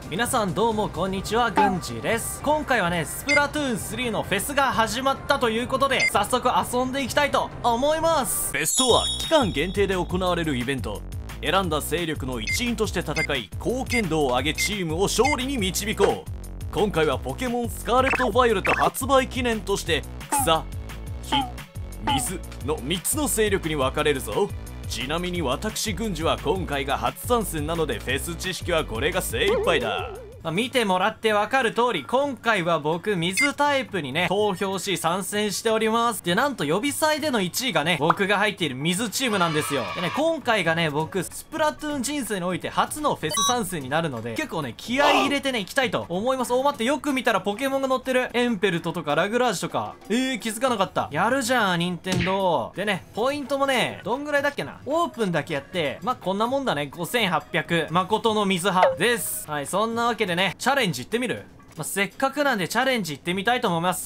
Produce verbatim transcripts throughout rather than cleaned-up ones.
皆さんどうもこんにちは、ぐんじです。今回はね、スプラトゥーンスリーのフェスが始まったということで、早速遊んでいきたいと思います。 フェスとは期間限定で行われるイベント。選んだ勢力の一員として戦い、貢献度を上げチームを勝利に導こう。今回はポケモンスカーレット・バイオレット発売記念として草、火、水のみっつの勢力に分かれるぞ。ちなみに私軍司は今回が初参戦なのでフェス知識はこれが精一杯だ。 まあ、見てもらってわかる通り、今回は僕、水タイプにね、投票し参戦しております。で、なんと予備祭でのいちいがね、僕が入っている水チームなんですよ。でね、今回がね、僕、スプラトゥーン人生において初のフェス参戦になるので、結構ね、気合い入れてね、行きたいと思います。お、待って、よく見たらポケモンが乗ってる。エンペルトとかラグラージュとか。えー、気づかなかった。やるじゃん、ニンテンドー。でね、ポイントもね、どんぐらいだっけな。オープンだけやって、まあ、こんなもんだね。ごせんはっぴゃく。誠の水派です。はい、そんなわけでね、チャレンジ行ってみる？まあ、せっかくなんでチャレンジ行ってみたいと思います。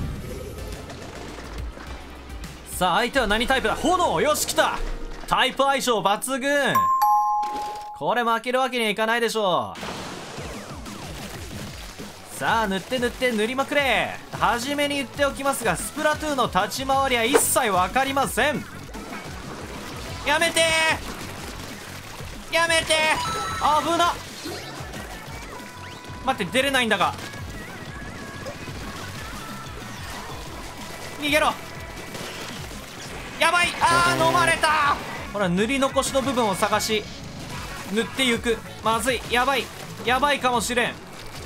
さあ、相手は何タイプだ？炎！よし、来た！タイプ相性抜群！これ負けるわけにはいかないでしょう。さあ、塗って塗って塗りまくれ！はじめに言っておきますが、スプラトゥーンの立ち回りは一切わかりません。やめてー！やめてー！危なっ！待って、出れないんだが。逃げろ。やばい。あー、飲まれた。ほら、塗り残しの部分を探し塗っていく。まずい。やばい。やばいかもしれん。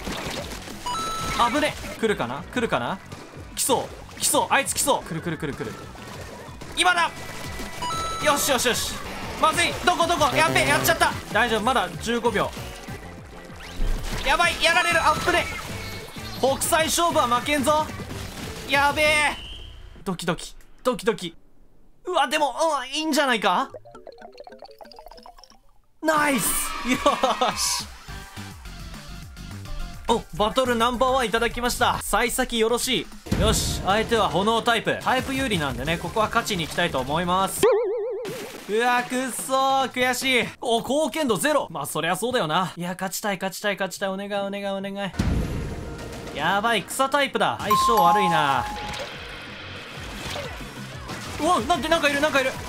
危ね。来るかな来るかな。来そう来そう。あいつ来そう。来る来る来る来る。今だ。よしよしよし。まずい。どこどこ。やべえ、やっちゃった。大丈夫、まだじゅうごびょう。やばい、やられる。アップで国際勝負は負けんぞ。やべえ、ドキドキドキドキ。うわ、でも、うん、いいんじゃないか。ナイス。よーし。お、バトルナンバーワンいただきました。幸先よろしい。よし、相手は炎タイプ。タイプ有利なんでね、ここは勝ちに行きたいと思います。うわ、くっそー、悔しい。お、貢献度ゼロ。まあそりゃそうだよな。いや、勝ちたい勝ちたい勝ちたい。お願いお願いお願い。やばい、草タイプだ。相性悪いな。うわ、なんて、なんかいるなんかいる。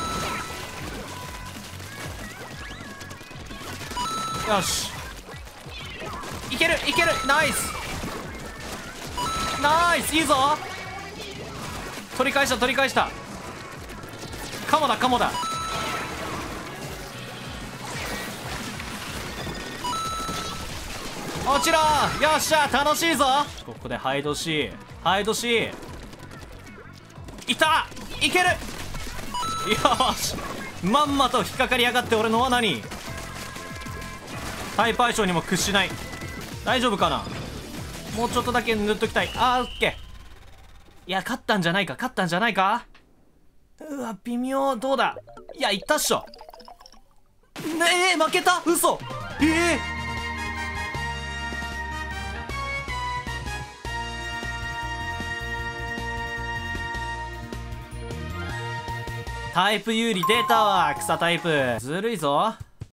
よし、いけるいける。ナイスナイス。いいぞ。取り返した取り返した。カモだカモだ。落ちろー。よっしゃ、楽しいぞ。ここでハイドシーハイドシー。いた。いける。よーし、まんまと引っかかりやがって。俺の罠に。タイプ相性にも屈しない。大丈夫かな。もうちょっとだけ塗っときたい。あー、オッケー。いや、勝ったんじゃないか勝ったんじゃないか。うわ、微妙。どうだ。いや、いったっしょ。ねえー、負けた。嘘。ええー、タイプ有利出たわ。草タイプずるいぞ。